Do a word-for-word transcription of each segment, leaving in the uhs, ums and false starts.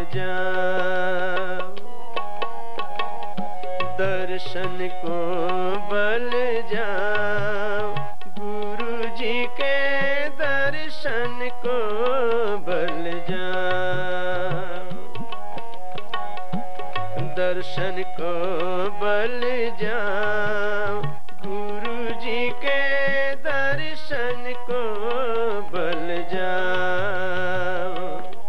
जाओ, दर्शन को बल जाओ, गुरु जी के दर्शन को बल जाओ, दर्शन को बल जाओ, गुरु जी के दर्शन को बल जाओ।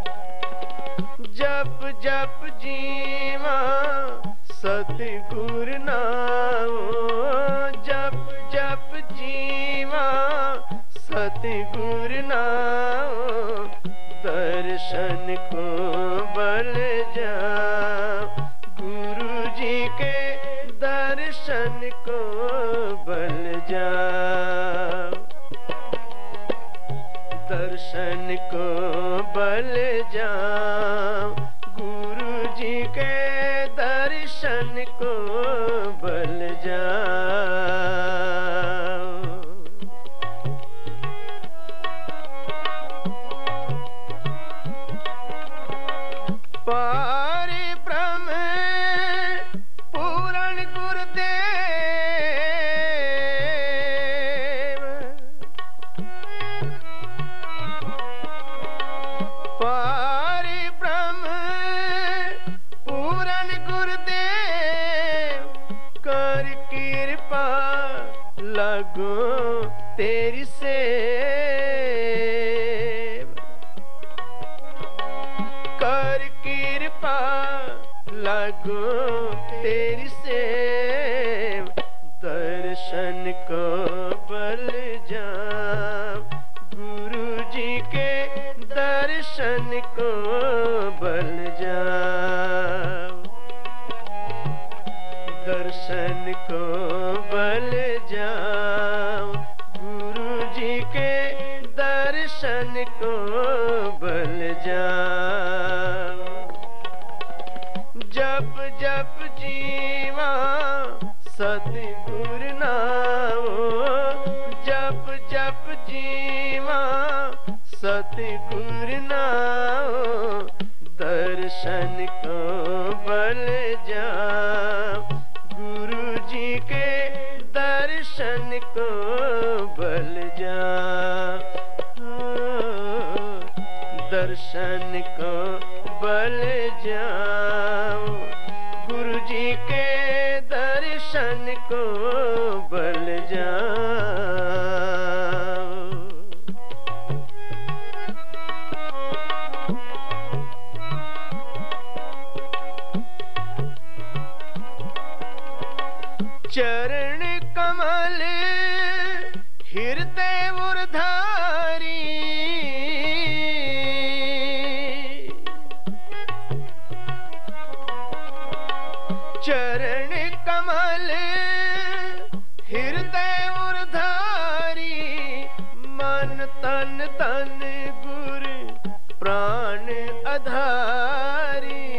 जप जप जीवा सतगुर नाम, जप जप जीवा सतगुर नाम, दर्शन को बल जाओ, गुरु जी के दर्शन को बल जाओ, दर्शन को बल जाओ, गुरु जी के दर्शन को बल जाओ। पार ब्रह्म पूरण गुरुदेव, पार ब्रह्म पूरण गुरुदेव, कर कृपा लगो तेरी सेव, कर कृपा लगो तेरी सेव, दर्शन को बल जाओ, गुरु जी के दर्शन को बल जाओ, दर्शन को बल जाओ, गुरु जी के दर्शन को बल जाओ। जप जप जीवा सतगुर नाम, जप जप जीवा सतगुर नाम, दर्शन को बल जाओ, गुरु जी के दर्शन को बल जाओ, दर्शन को बल जाओ, गुरु जी के दर्शन को बल जाओ। चरण कमल हृदय उर्धारी, चरण कमल हृदय उर्धारी, मन तन तन गुर प्राण आधारी,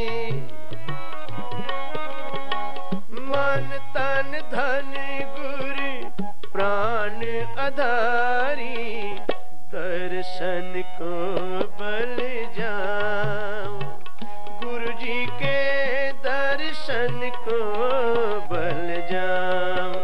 मन तन धन गुर प्राण आधारी, दर्शन को बल जाओ, गुरु जी के दर्शन को बल जाओ,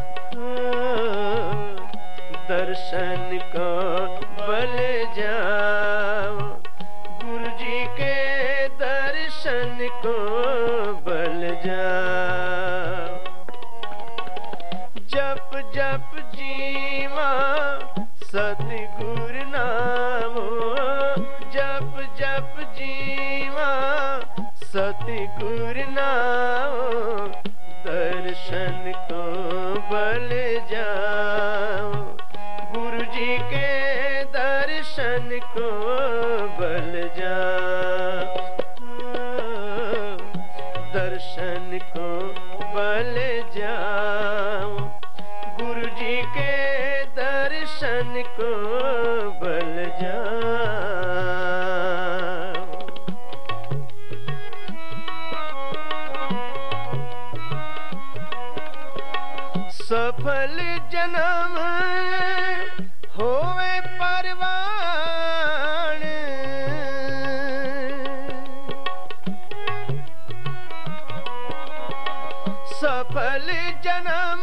दर्शन को बल जाओ, गुरु जी के दर्शन को बल जाओ। जप जप जीवा सतगुर नाम, जप जप जीवा सतगुर नाम, दर्शन को बल जाओ, गुरु जी के दर्शन को बल जाओ, दर्शन को बल जाओ, गुरु जी के दर्शन को बल जाओ। सफल जन्म होवे परवान, सफल जन्म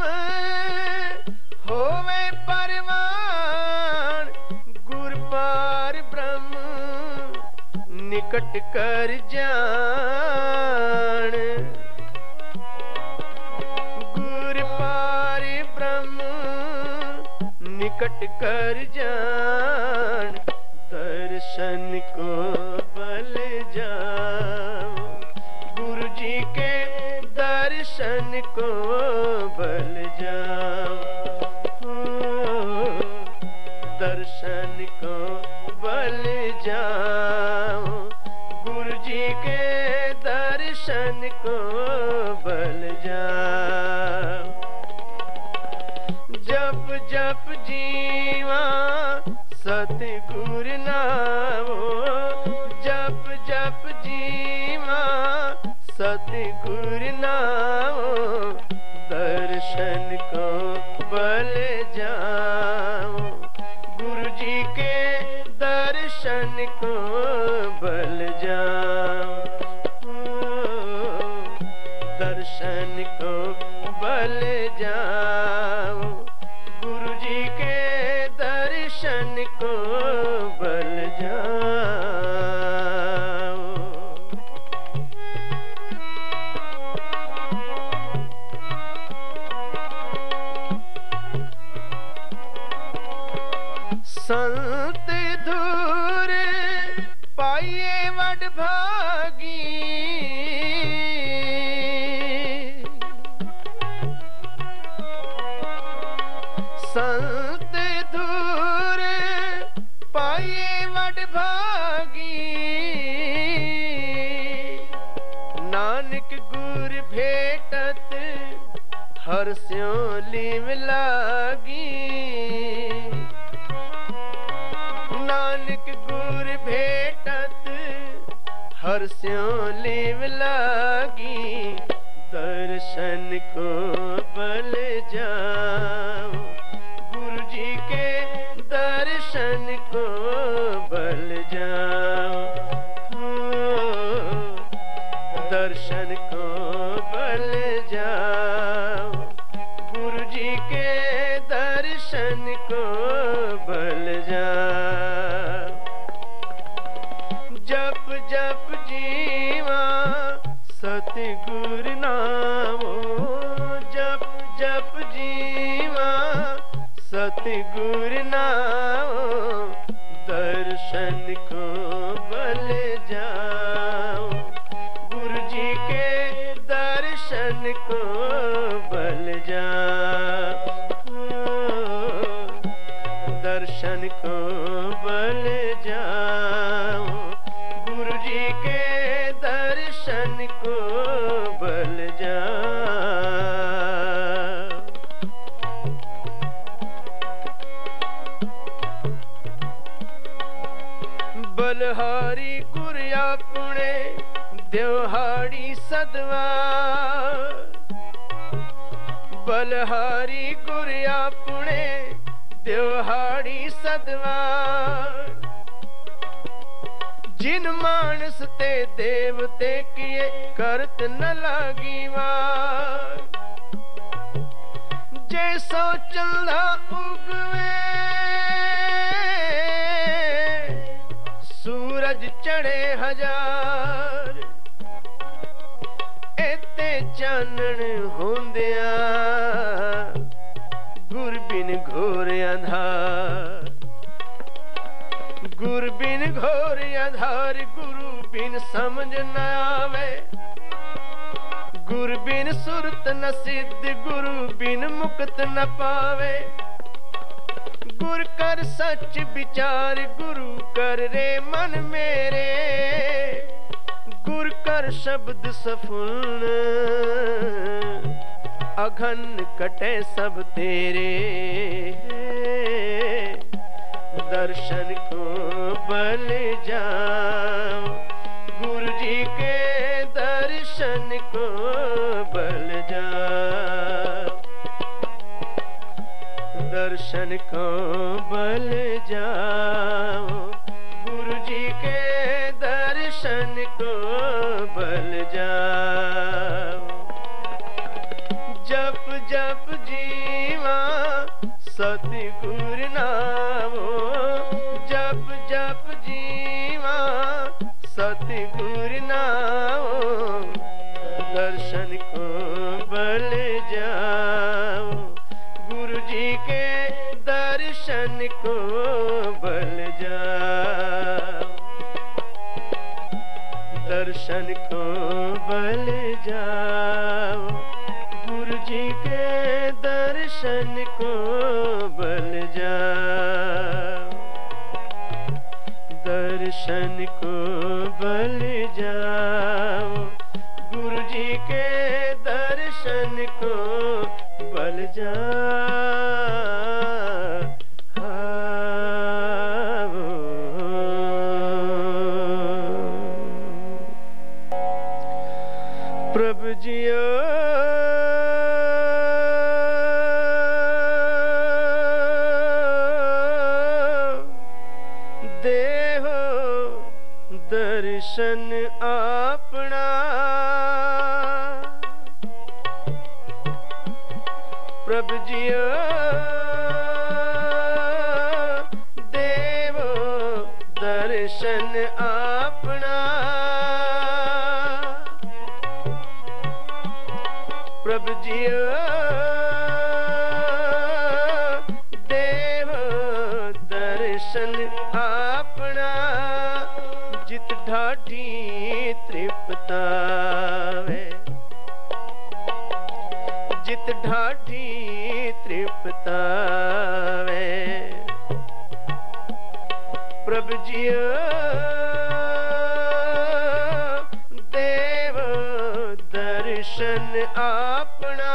होवे परवान, गुर पार ब्रह्म निकट कर जान। गुर पार ब्रह्म निकट कर जान, दर्शन को बल जाओ, गुरु जी के दर्शन को बल जाओ, दर्शन को बल जाओ, गुरु जी के दर्शन को बल जाओ। जप जप जीवा सतगुर नामो, जप जप जीवा सतगुर नामो, दर्शन को बल जाओ, गुरु जी के दर्शन को बल जाओ, दर्शन को बल जाओ, गुरु जी के दर्शन को बल जाओ। संत धूर पाइए वड भागी, संत धूर पाइए वड भागी, नानक गुर भेटत हर स्यों लीव लागी, नानक गुर भेटत हर स्यों लीव लागी, दर्शन को बल जाओ, गुरु जी के दर्शन को बल जाओ, दर्शन को बल जाओ, गुरु जी के दर्शन को बल जाओ। जप जप जीवा सतगुर नामो, जप जप जीवा सतगुर नामो, दर्शन को बल जाओ, गुरु जी के दर्शन को बल जाओ, दर्शन को बल जाओ, गुरु जी के दर्शन को बल जाओ। बलहारी गुर अपने देवहाड़ी सदवा, बलहारी गुर अपने देवहाड़ी सदवा, जिन मानस ते देवते किए करत न लागी वार, जैसो चंदा उगवे सूरज चढ़े हजार, एते चानन होंदिया गुर बिन घोर अंधार, गुर बिन घोर अंधार, गुरु बिन समझ न आवे, गुर बिन सुरत न सिद्ध, गुरु बिन मुक्त न पावे, गुर कर सच विचार, गुरु कर रे मन मेरे, गुर कर शब्द सफुल, अघन कटे सब तेरे, दर्शन को बल जाओ, गुरु जी के दर्शन को बल जाओ, दर्शन को बल जाओ, गुरु जी के दर्शन को बल जाओ। सतगुर नामो जप जप जीवा सतगुर नामो दर्शन को बल जाओ गुरु जी के दर्शन को बल जाओ दर्शन को बल जाओ गुरु जी के दर्शन को बल जाओ दर्शन को बल जाओ गुरु जी के दर्शन को बल जाओ प्रभु जियो देहो दर्शन अपना प्रभु जियो देवो दर्शन अपना प्रभु जियो देव दर्शन अपना जित ढाडी तृप्तावे जित ढाडी तृप्तावे प्रभु जियो देव दर्शन अपना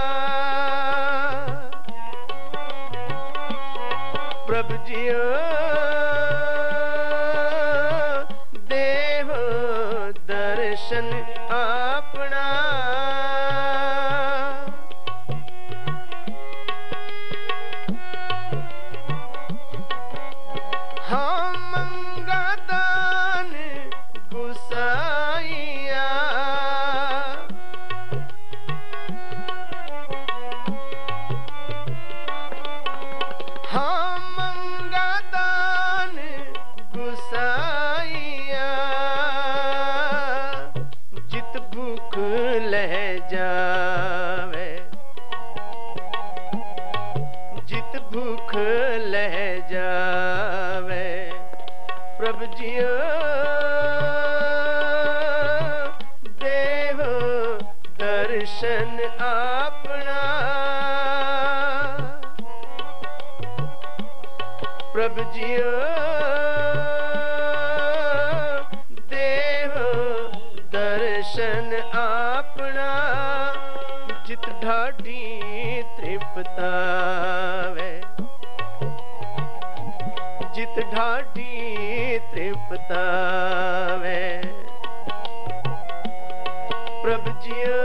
प्रभु जियो देव दर्शन अपना हम मंगदान गुसाइया हम मंगदान गुसाइया जित भूख लह जावे जित भूख लह जावे प्रभु जियो देव दर्शन अपना प्रभु जियो देव दर्शन अपना जित ढाडी तृप्तावे जित ढाडी तृप्तावे प्रभु जियो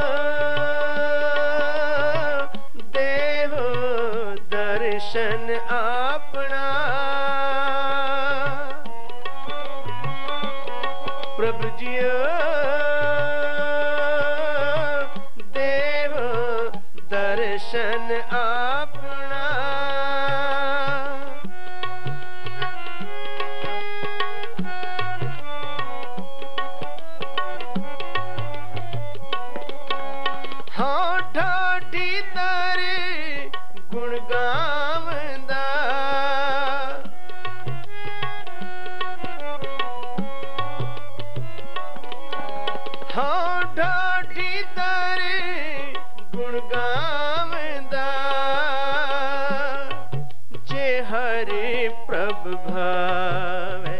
देव दर्शन अपना प्रभु जियो देव दर्शन अपना हाँ ढाडी दर गुण गावंदा हाँ ढाडी दर गुण गावंदा जे हरे प्रभु भावे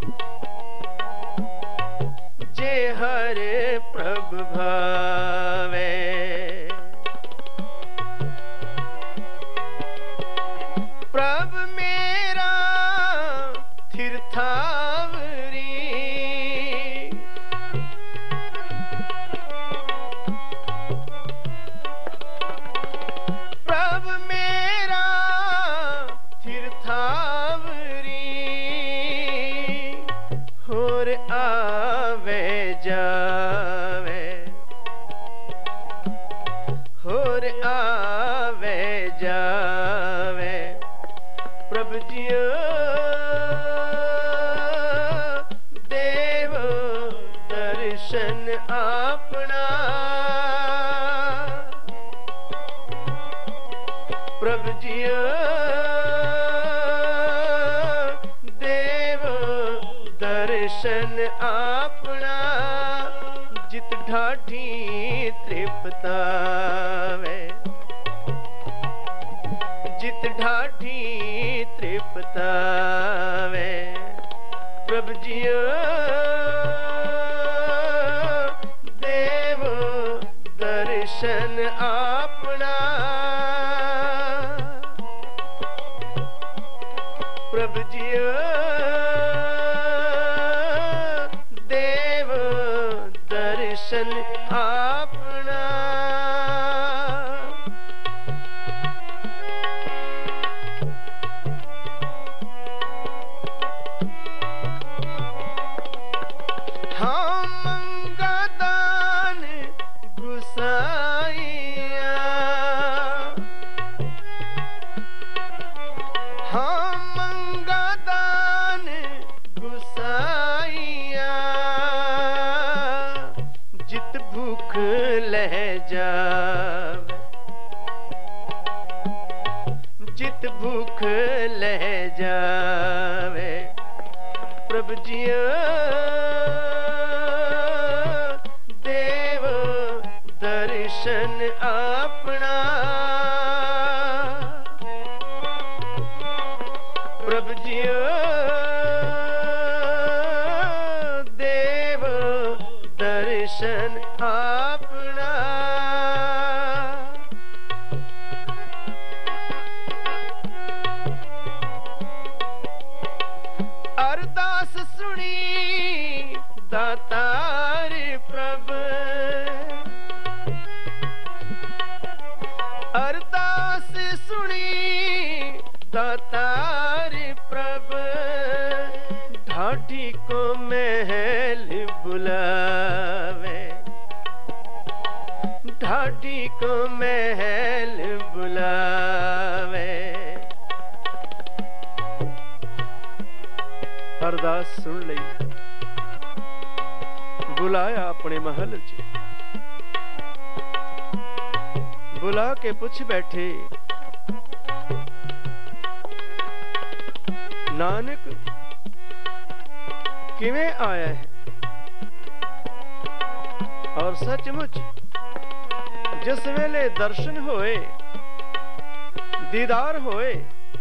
जे हरे प्रभु भावे प्रभु मेरा तीर्थावरी प्रभु मेरा तीर्थावरी होर आवे जावे होर आवे जावे दर्शन अपना। प्रभु जियो देव दर्शन अपना, जित ढाठी तृप्तावे, जित ढाठी तृप्तावे। प्रभु जियो देव दर्शन अपना। प्रभु जियो देव दर्शन अपना। जित भूख लह जावे। प्रभु जियो देव दर्शन अपना। प्रभु जियो देव दर्शन अपना। अरदास सुनी दातार प्रभु, अरदास सुनी दातार प्रभु, ढाठी को महल बुलावे, ढाठी को महल बुलावे। अरदास सुन लई, बुलाया अपने महल च, बुला के पुछ बैठे नानक किवें आया है। और सचमुच जिस वेले दर्शन होए, दीदार होए,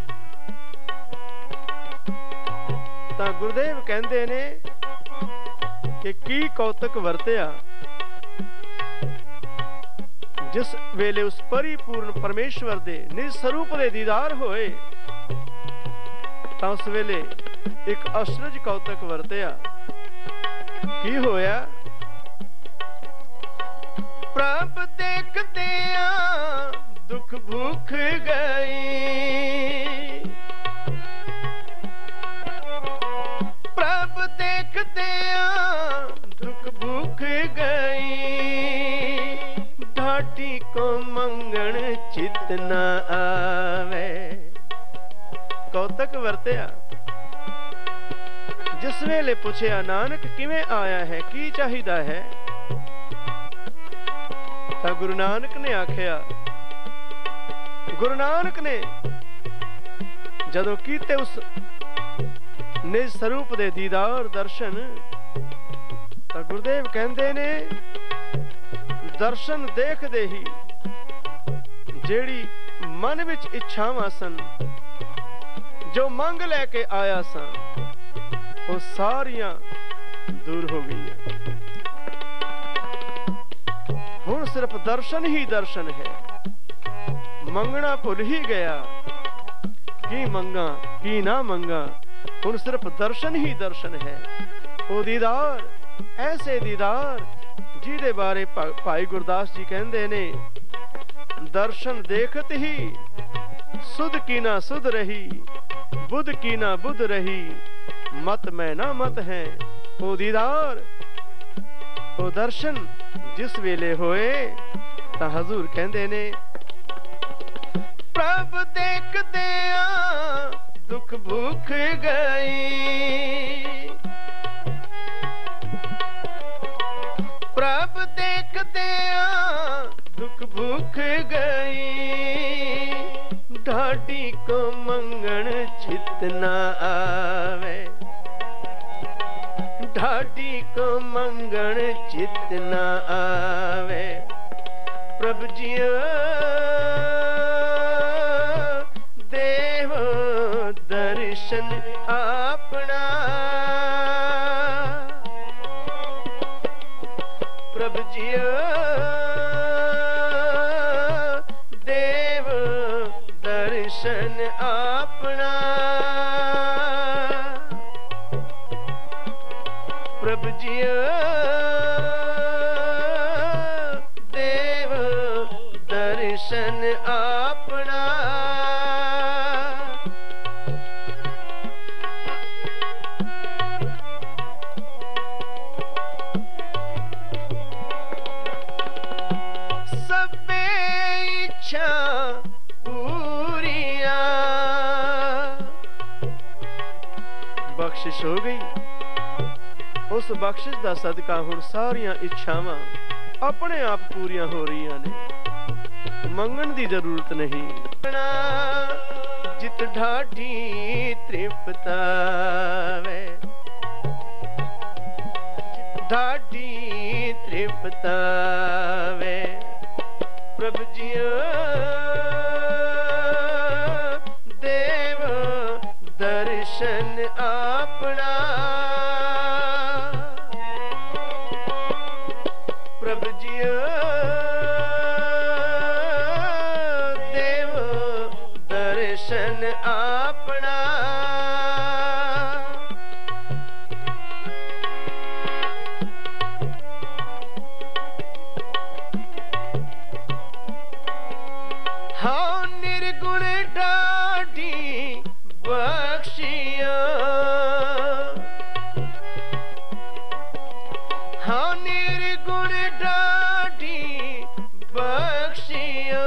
ਤਾਂ ਗੁਰਦੇਵ ਕਹਿੰਦੇ ਨੇ ਕਿ ਕੀ ਕੌਤਕ ਵਰਤਿਆ। ਜਿਸ ਵੇਲੇ ਉਸ ਪਰਿਪੂਰਨ ਪਰਮੇਸ਼ਵਰ ਦੇ ਨਿਜ ਸਰੂਪ ਦੇ ਦੀਦਾਰ ਹੋਏ, ਤਾਂ ਉਸ ਵੇਲੇ ਇੱਕ ਅਸ਼ਰਜ ਕੌਤਕ ਵਰਤਿਆ। ਕੀ ਹੋਇਆ? ਪ੍ਰਭ ਦੇਖਦਿਆਂ ਦੁੱਖ ਭੁੱਖ ਗਈ, प्रभ देखदਿਆਂ दुख भूख गई, ढाठी को मंगण चित न आवे। कौतक वरतिया। जिस वेले पुछया नानक किवें आया है, की चाहिदा है, तां गुरु नानक ने आखिया, गुरु नानक ने जदों कीते उस निज स्वरूप दे दीदार दर्शन, तां गुरुदेव कहंदे ने दर्शन देखदे ही जेड़ी मन विच इच्छावां सन, जो मंग लैके आया सा, वो सारियां दूर हो गई। हुण सिर्फ दर्शन ही दर्शन है, मंगना भुल ही गया। की मंगा की ना मंगा, हुण सिर्फ दर्शन ही दर्शन है। वो दीदार, ऐसे दीदार जिहदे बारे भाई गुरदास जी कहंदे ने, दर्शन देखत ही सुध की ना सुध रही, बुध की ना बुध रही, मत में ना मत है। वो दीदार, वो दर्शन जिस वेले होए, तां हजूर कहंदे ने प्रभ देखदिਆਂ दुख भूख गई, प्रभ देखते आ दुख भूख गई, ढाडी को मंगण चित न आवे, ढाडी को मंगण चित न आवे। प्रभु जियो देव दर्शन अपना, प्रभु जियो देव दर्शन अपना, प्रभु जियो देव दर्शन अपना। सबे इच्छा पूरिया, बख्शिश हो गई। उस बख्शिश दा सदका हुण सारियां इच्छावां अपने आप पूरियां हो रही ने, मंगण दी जरूरत नहीं। जित ढाढी तृप्तावे, ढाढी तृप्तावे। प्रभु जियो देव दर्शन अपना, प्रभु जियो देव दर्शन अपना। हाँ निर्गुण ढाढी बख्शिया, हाँ निर्गुण ढाढी बख्शिया।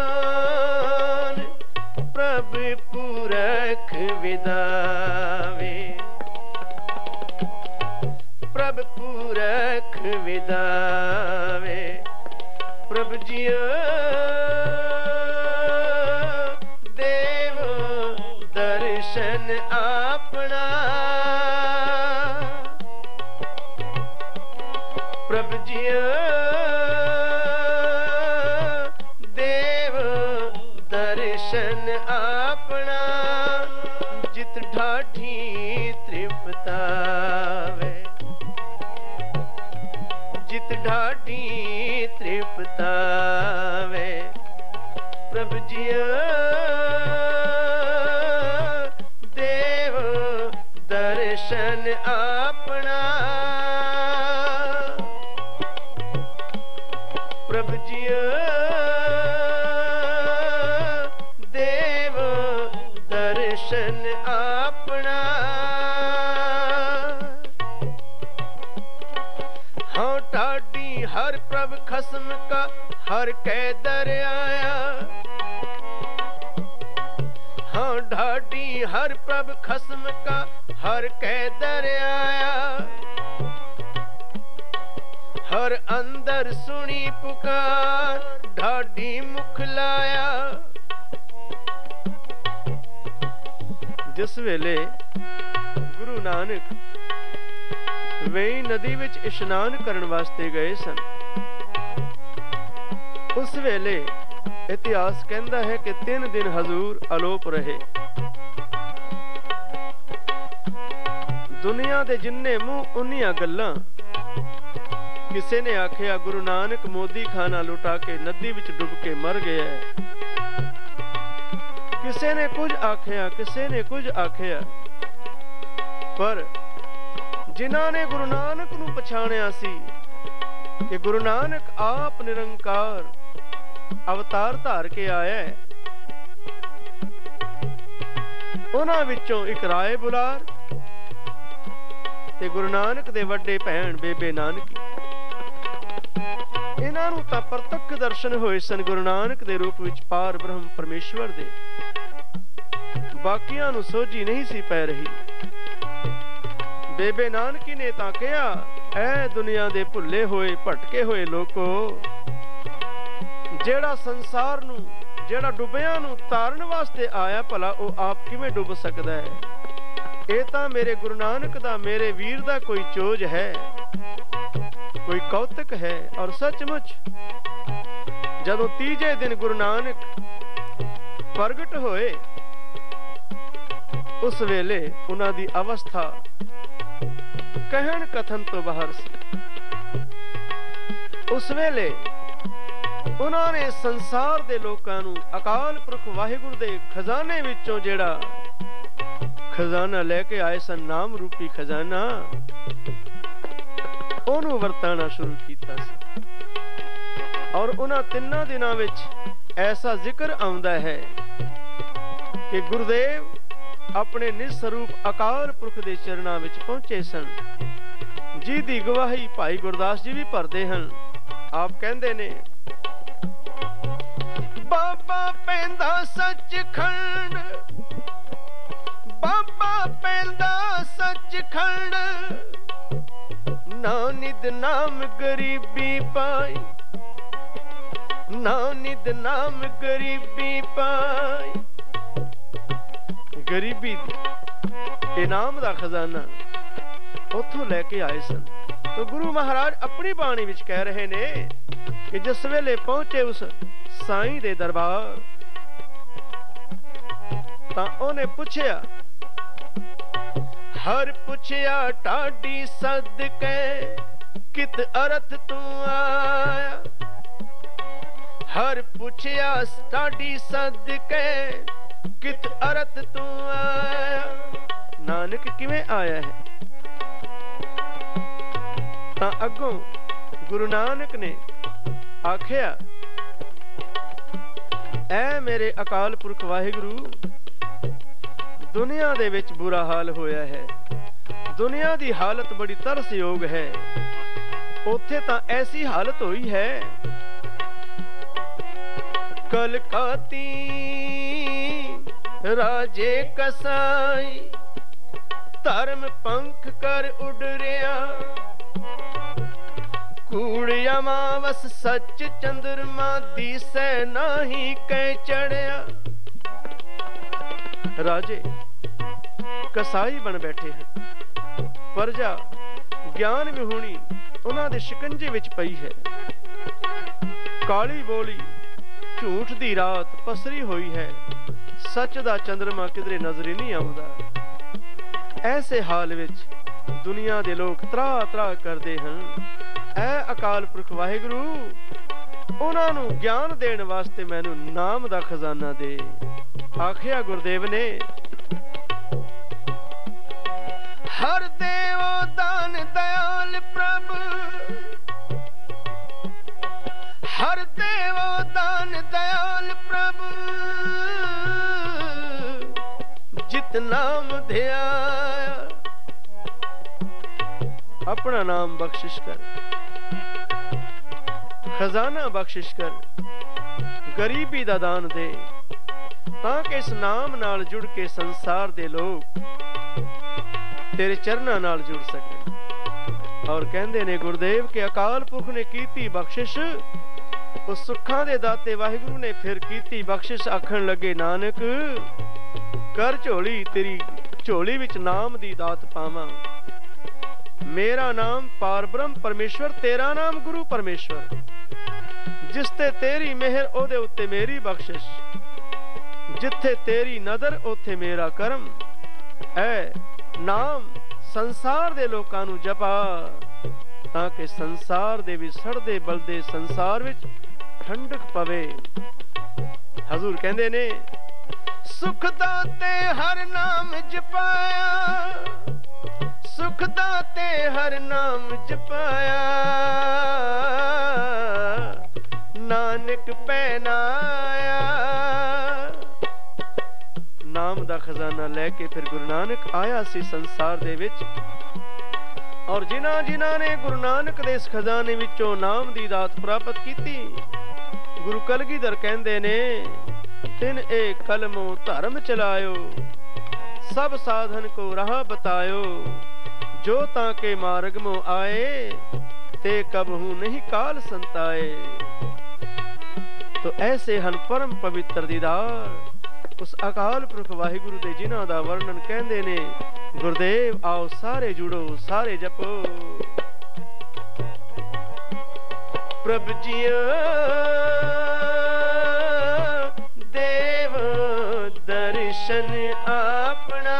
प्रभु पुरख विदावे, प्रभु पुरख विदावे। प्रभु जियो देव दर्शन अपना, प्रभु जियो देव दर्शन अपना। जित ढाढी तृप्तावे, जित ढाढी तृप्तावे। प्रभु जियो देव दर्शन अपना, प्रभु जियो देव दर्शन अपना। हाँ ढाडी हर प्रभु खस्म का हर कैदर आया, हाँ ढाडी हर प्रभु खस्म का हर कैदर आया। हर अंदर सुनी पुकार ढाडी मुख लाया। जिस वेले गुरु नानक वेई नदी विच इशनान करन वास्ते गए सन, उस वेले इतिहास कहता है कि तीन दिन हजूर अलोप रहे। दुनिया दे जिन्ने मुंह उन्नियां गल्लां। किसी ने आखिया गुरु नानक मोदी खाना लुटा के नदी विच डुब के मर गया है, किसी ने कुछ आखिया, किसी ने कुछ आखिया। पर जिन्हां ने गुरु नानक नूं पछाणिया सी कि गुरु नानक आप निरंकार अवतार धार के आया है, उन्हां विचों एक राय बुलार ते गुरु नानक दे वड्डे भैण बेबे नानकी, इन्हां नूं तां प्रत्यक्ष दर्शन होए सन गुरु नानक दे रूप विच पार ब्रह्म परमेश्वर दे। बाकियां नूं सोझी नहीं सी पै रही। बेबे नानकी ने तां कहा ऐ दुनिया दे भुल्ले होए भटके होए लोको, जेड़ा संसार नू जेड़ा डुबिया नू तारन वास्ते आया, भला वो आप किवें डुब सकदा है? ये तां मेरे गुरु नानक दा, मेरे वीर दा कोई चोज है, कोई कौतक है। और सचमुच जदों तीजे दिन गुरु नानक प्रगट होए, उस वेले उन्हां दी अवस्था कहन कथन तो बाहर सी। उस वेले उन्होंने संसार दे लोकां नू अकाल पुरख वाहिगुरू दे खजाने विचों जेड़ा खजाना लेके आए सन, नाम रूपी खजाना, ओनू वरताना शुरू कीता सी। और उन्हां तिन्नां दिनां विच ऐसा जिक्र आउंदा है कि गुरुदेव अपने निज स्वरूप अकाल पुरख दे चरणां विच पहुंचे सन, जी दी गवाही भाई गुरदास जी भी भरदे हन। आप कहंदे ने, बाबा पैंदा सचखंड, बाबा पैंदा सचखंड, ना निद नाम गरीबी पाई, ना निद नाम गरीबी पाई। गरीबी इनाम दा खजाना उथों लेके आए सन। तो गुरु महाराज अपनी बाणी विच कह रहे ने कि जिस वेले पहुंचे उस साईं दे दरबार, तां ओने पुछया, हर पुछया टाडी सदके कित अर्थ तू आया, हर पुछया टाडी सदके कित अर्थ तू आया। नानक किवें आया है? तां अगों गुरु नानक ने आखिया, ऐ मेरे अकाल पुरख वाहिगुरू, दुनिया दे विच बुरा हाल होया है, दुनिया दी हालत बड़ी तरसयोग है। उत्थे तां ऐसी हालत हुई है, कलकाती राजे कसाई, धर्म पंख कर उडरिया, कूड़िया मावस सच चंद्रमा दिसै नाही कै चढ़िया। राजे कसाई बन बैठे हैं, प्रजा ज्ञान विहूणी उन्हां दे शिकंजे विच पई है। काली बोली झूठ दी रात पसरी हुई है, सच दा चंद्रमा किधरे नजर नहीं आउंदा। ऐसे हाल विच दुनिया दे लोग त्रा त्रा करदे हन। ऐ अकाल पुरख वाहिगुरू, उन्हां नूं ज्ञान देण वास्ते मैनू नाम दा खजाना दे। आखिया गुरुदेव ने, हर देवो दान दयाल प्रभु, हर देवो दान दयाल प्रभु, जित नाम ध्याया। अपना नाम बख्शिश कर, खजाना बख्शिश कर, गरीबी दा दान दे, ताकि इस नाम नाल जुड़ के संसार दे लोग तेरे चरना नाल जुड़ सकन। और कहंदे ने गुरुदेव के अकाल पुरख ने कीती बख्शिश, उस सुखां दे दाते वाहिगुरू ने फिर कीती बख्शिश। आखण लगे, नानक कर झोली तेरी झोली विच नाम दी दात पावां। मेरा नाम पार ब्रह्म परमेश्वर, तेरा नाम गुरु परमेश्वर, जिसते तेरी मेहर ओदे उत्ते मेरी बख्शिश, जिथे तेरी नदर ओथे मेरा करम। ऐ नाम संसार दे लोकां नूं जपा, ताकि संसार दे विच सड़दे बलदे संसार विच ठंडक पवे। हजूर कहंदे ने, सुख दाते हर नाम जपाया, सुख दाते हर नाम जपाया, नानक पहनाया। नाम दा खजाना लेके फिर गुरु नानक आया सी संसार दे विच। और जिन्हां जिन्हां ने गुरु नानक दे इस खजाने विचों नाम दी दात प्राप्त कीती, गुरु कलगीधर कहंदे ने, तिन एक कलमों धर्म चलायो, सब साधन को राह बतायो, जो ताके मार्ग में आए ते कबहू नहीं काल संताए। तो ऐसे हन परम पवित्र दीदार उस अकाल पुरख वाहिगुरु दे जिन्हां दा वर्णन कहंदे ने। गुरुदेव आओ सारे जुड़ो सारे जपो। प्रभ जियो देव दर्शन अपना।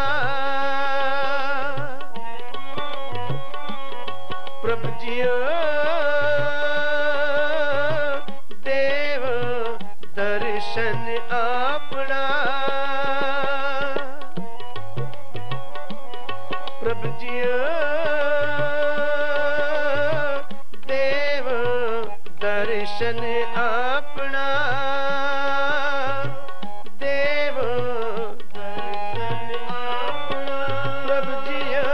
प्रभ जियो देव दर्शन अपना। प्रभ जियो देव दर्शन अपना। देव दर्शन अपना। प्रभ जियो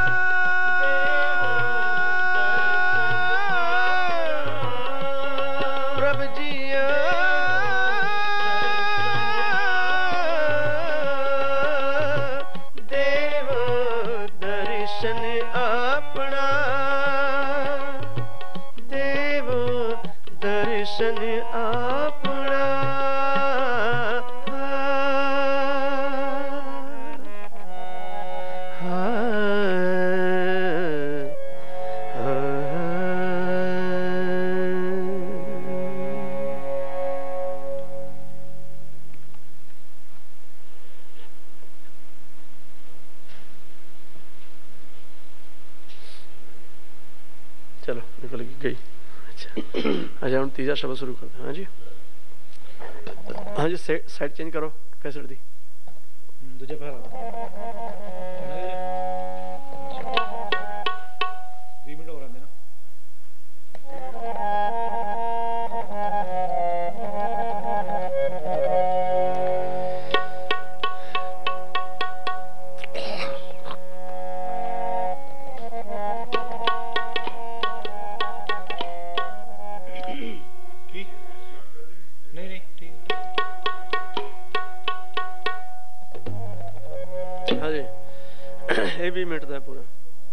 प्रभ जियो देव दर्शन अपना। देव दर्शन अपना। चलो निकल गई। अच्छा अच्छा हम तीसरा शब्द शुरू करते हैं। हाँ जी हाँ जी साइड चेंज करो कैसे दी दूजे पहला बीस मिनट हो रहा है ना। नहीं नहीं ठीक। हाँ जी ये भी मिनट है पूरा।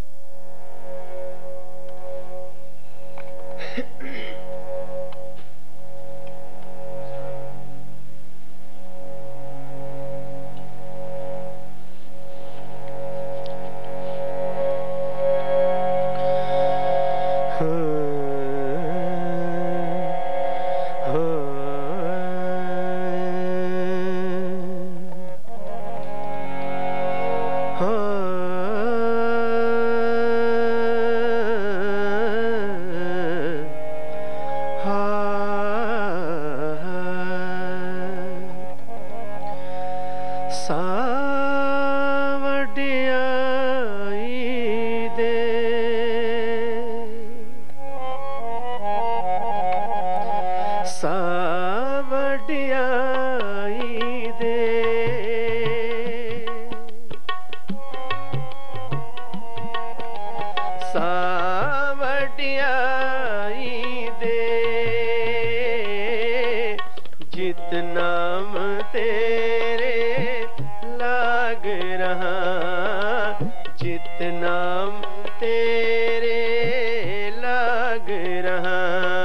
नाम तेरे लाग रहा जित नाम तेरे लाग रहा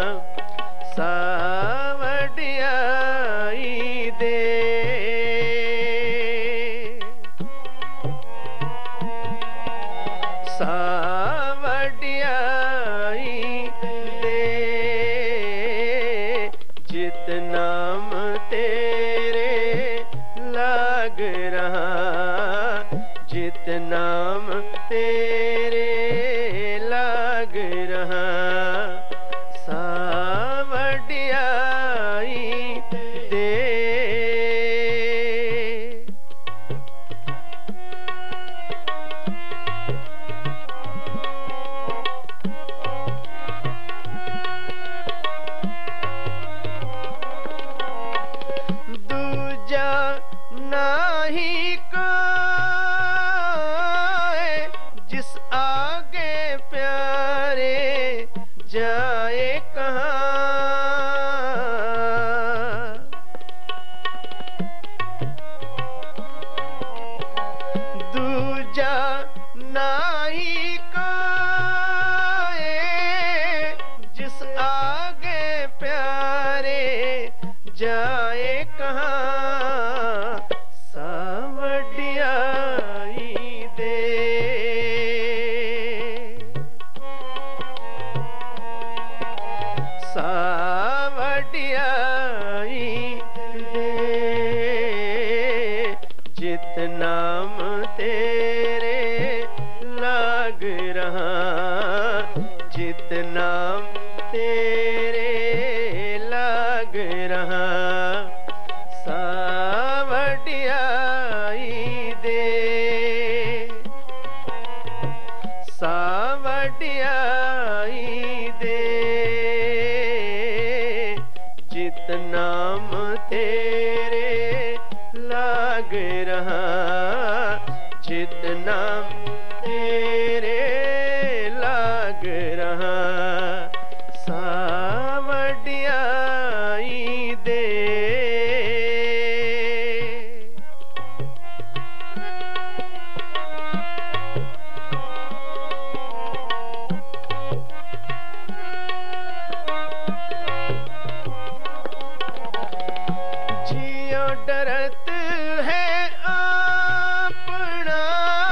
सावडियाई दे सावडियाई दे जित नाम तेरे लाग रहा जित नाम तेरे लाग रहा सावडियाई दे दूजा नाही कोई जिस आगे प्यारे जाए कहाँ दूजा नाही जित नाम तेरे लाग रहा सावडियाई दे सावडियाई दे जित नाम तेरे लाग रहा जित नाम तेरे लाग रहा सावडियाई दे जियो डरत है अपना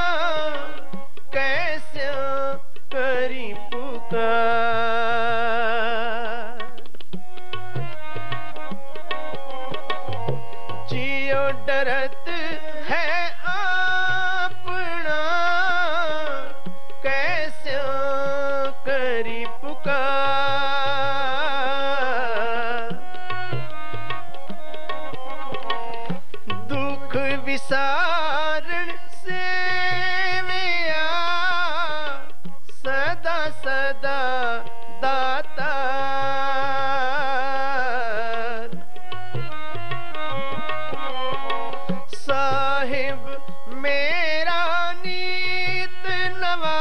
कैसे करी पुकार जियो डरत है अपना कैसे करी पुकार दुख विसारण से मिया सदा सदा दातार साहिब मेरा नीत नवा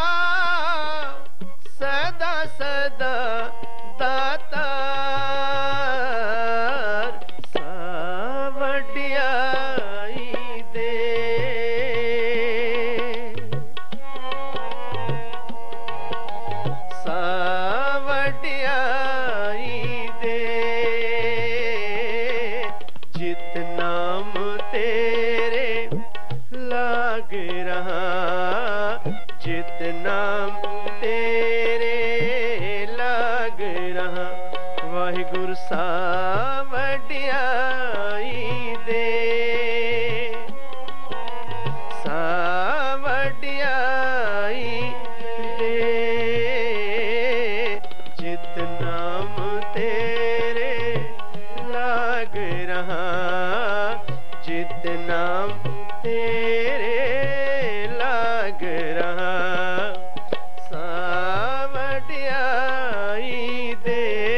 सदा सदा दातार सावडियाई दे सावडियाई दे जित नाम तेरे लाग रहा जित नाम तेरे लाग रहा वाहिगुरु सावडियाई दे सावडियाई दे जित नाम तेरे लाग रहा जित नाम तेरे लाग रहा सावडियाई दे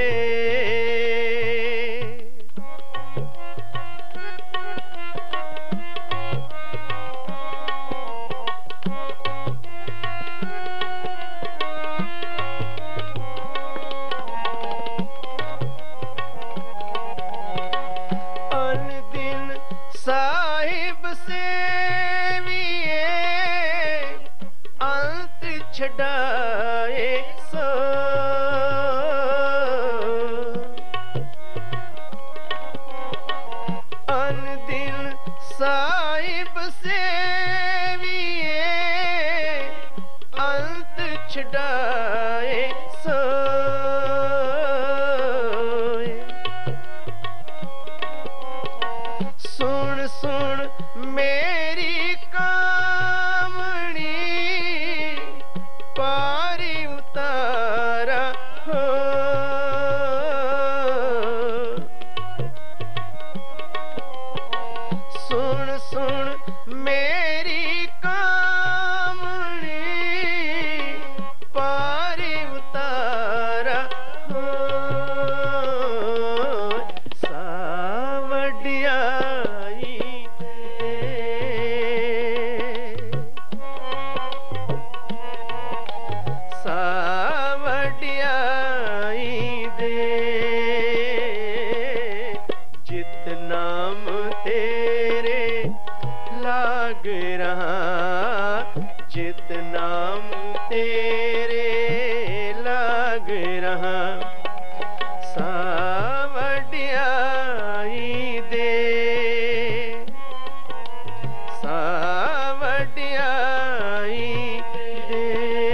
अन दिन साहिब से अंत छड़ाए सो अन दिन साहिब से अंत छड़ाए सो सुन सुन मेरी कामणी पारी उतारा हो सुन सुन मेरी कामणी पारी उतारा हो सावडियाई सावडियाई दे जित नाम तेरे लाग रहा जित नाम तेरे लाग रहा सावडियाई दे सावडियाई दे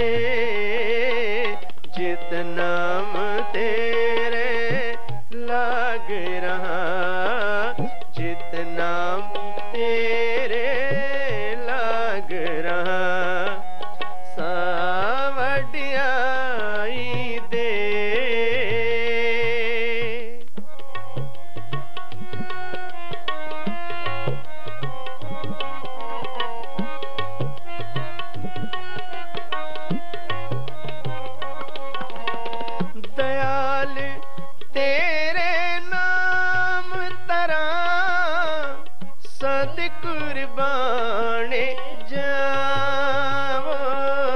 जित नाम तेरे लाग रहा जित नाम तेरे लाग रहा सावडियाई दे दयाल तेरे नाम तरा सद कुर्बाने जावो।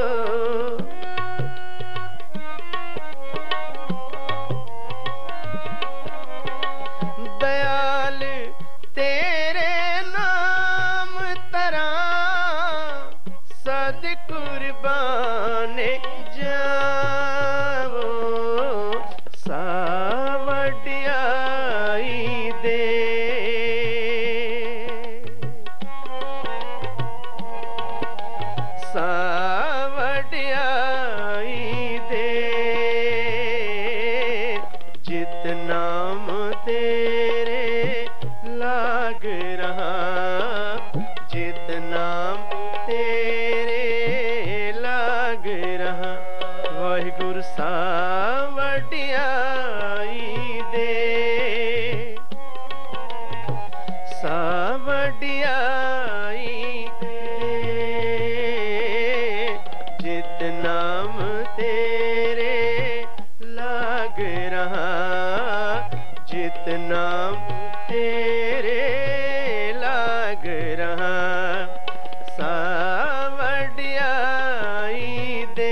दयाल तेरे नाम तरा सद कुर्बाने जावो। सावडियाई दे सावडियाई दे जित नाम तेरे लाग रहा जित नाम तेरे लाग रहा वाहिगुरु सावडियाई दे सावडियाई जित नाम तेरे लाग रहा जित नाम तेरे लाग रहा सावडियाई दे।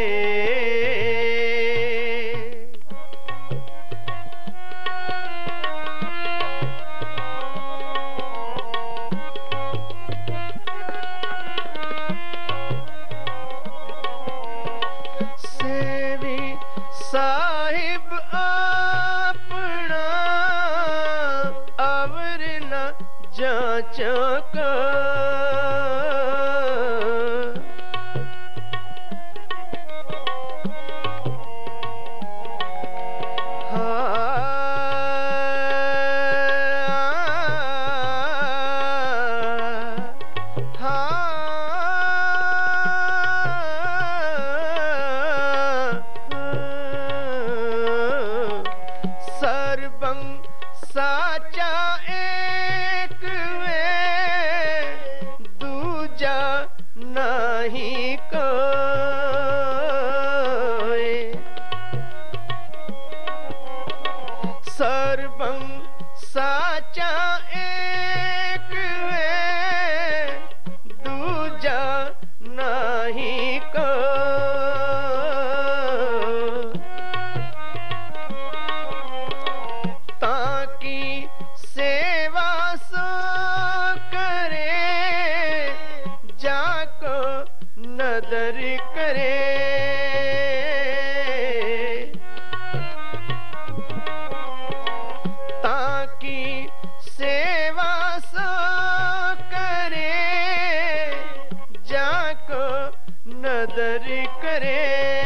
सेवी साहिब अपना अवर न जांचो को सर्वं साचा एक वे दूजा नहीं कोई। सर्वं साचा एक वे दूजा नहीं कोई। ताकि सेवा सो करे जाको नदर करे। ताकि सेवा सो करे जाको नदर करे।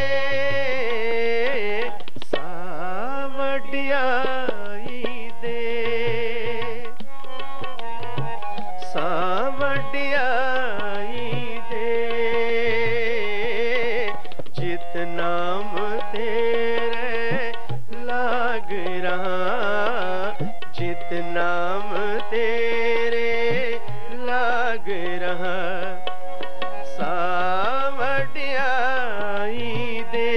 सावडियाई दे सावडियाई दे जित नाम तेरे लाग रहा जित नाम तेरे लाग रहा सावडियाई दे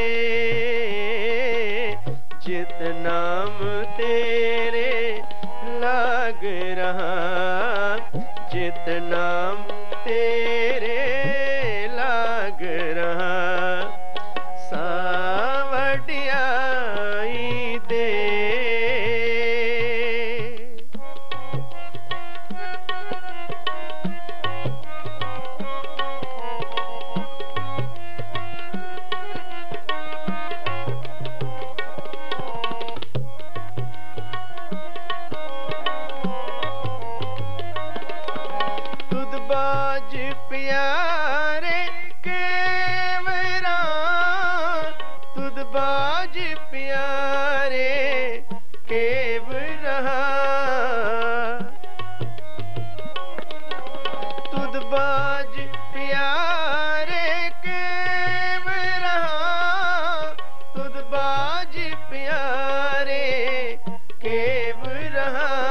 जित नाम तेरे लाग रहा जित नाम तेरे लाग रहा सावडियाई दे। तुदबाज प्यारे केवरा तुदबाज प्यारे केवरा तुदबाज प्यारे केवरा तुदबाज प्यारे केवरा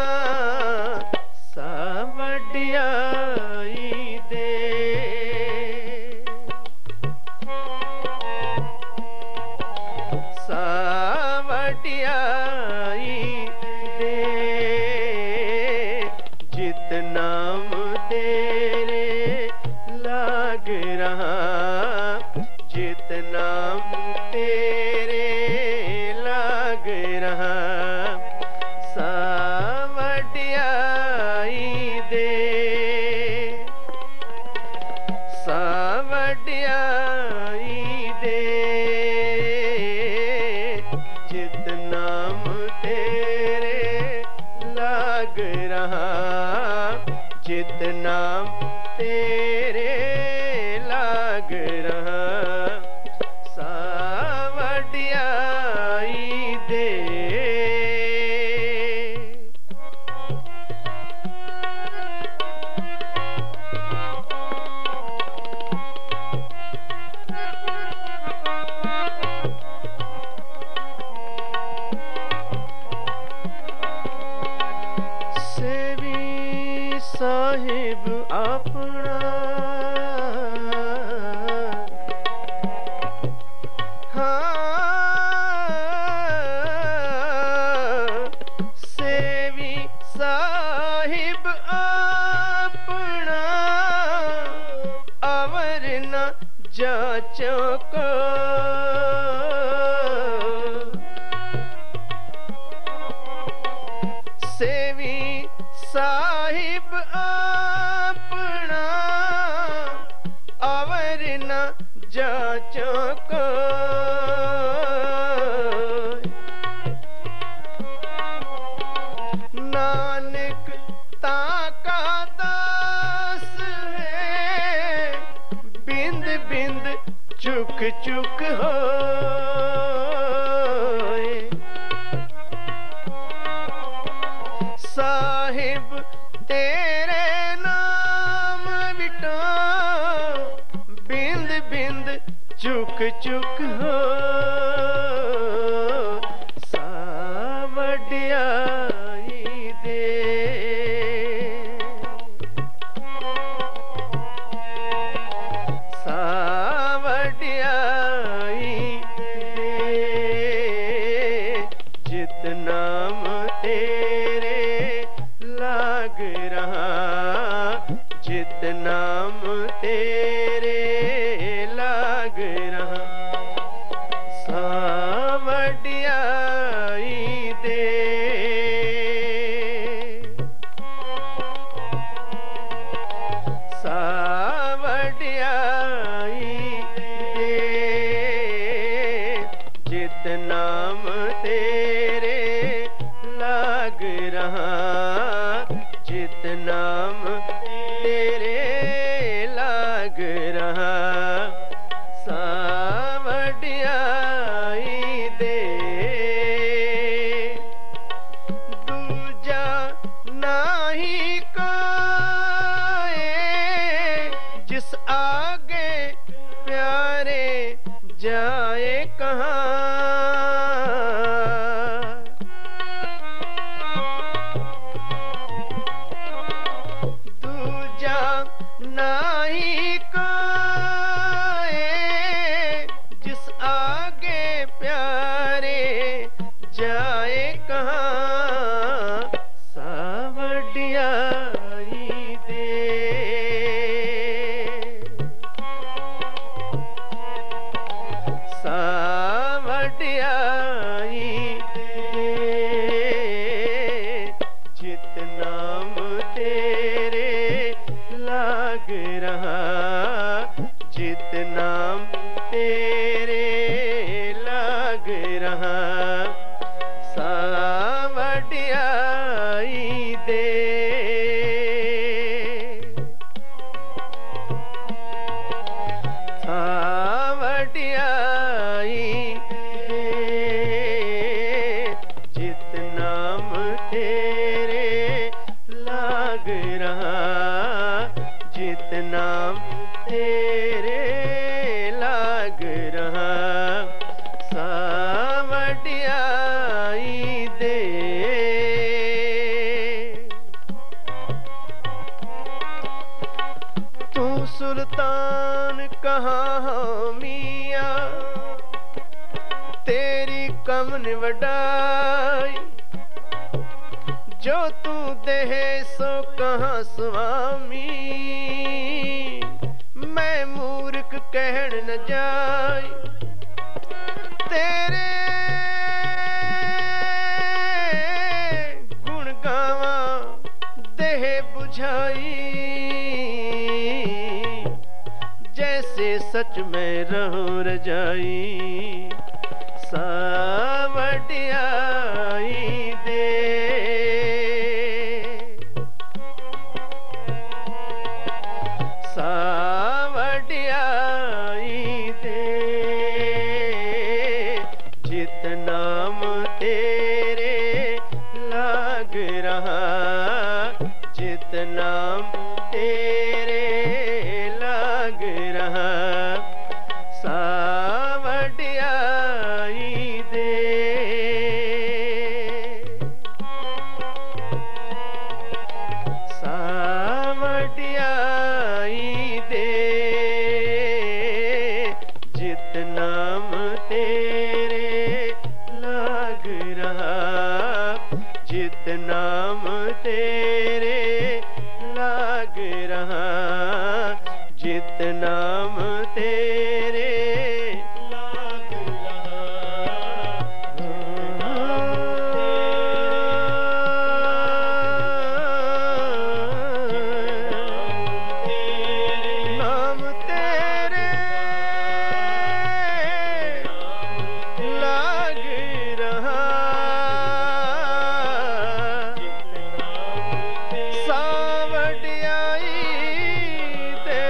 सावडियाई दे सावडियाई वडियाई दे, जित नाम तेरे लाग रहा, जित नाम तेरे लाग रहा, सा वडियाई दे, सा वडियाई दे, जित नाम तेरे लाग रहा, जित नाम तेरे लाग रहा, सा वडियाई दे। साहिब अपना हाँ, सेवी साहिब अपना अवर न जाचो को, सेवी साहिब अपना अवर न जाचो को, नानक ताका दास है, बिंद बिंद चुक चुक हो, साहिब तेरे नाम बिटो, बिंद बिंद चुक चुक हो, सा वडियाई दे, सा वडियाई दे, जित नाम तेरे लाग रहा, जित नाम तेरे लाग रहा, सा वडियाई दे, सा वडियाई दे, जित नाम तेरे लाग रहा, जित नाम तेरे लाग रहा, सा वडियाई दे, दूजा नाही कोई जिस आगे प्यारे जाए कहाँ, नाही कोई जिस आगे प्यारे जाए कहाँ, सा वडियाई दे, सा वडियाई दे, जित नाम तेरे लाग रहा, जित नाम तेरे लाग रहा, सा वडियाई दे, सा वडियाई दे, जित नाम तेरे लाग रहा, जित नाम तेरे लाग रहा, सा वडियाई दे, तू सुल्तान कहाँ हो मियाँ, तेरी सामने वडाई, जो तू देहे सो कहाँ स्वामी, मैं मूर्ख कहण न जाय। तेरे गुण गावा देह बुझाई, जैसे सच में रहूं रजाई। सावडियाई दे, सावडियाई दे, जित नाम तेरे लाग रहा, जित नाम तेरे लाग रहा। सावडियाई दे, सावडियाई दे, जित नाम तेरे लाग रहा, जित नाम तेरे लाग रहा, जित नाम तेरे लाग रहा। नाम तेरे लाग रहा, सावडियाई दे,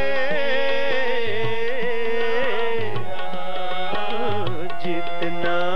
जित नाम